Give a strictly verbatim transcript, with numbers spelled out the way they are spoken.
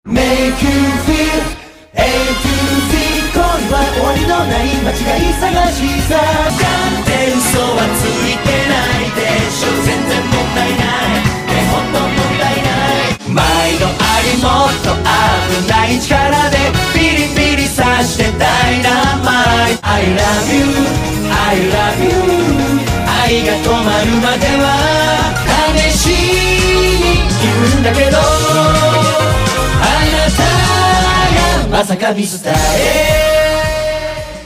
Make you feel A to Z 恋は終わりのない間違い探しさ。だって嘘はついてないでしょ。全然問題ないね、ほんと問題ない。毎度ありもっと危ない力でビリビリさしてダイナマイト I love you I love you 愛が止まるまでは試しに言うんだけど、まさかミスター A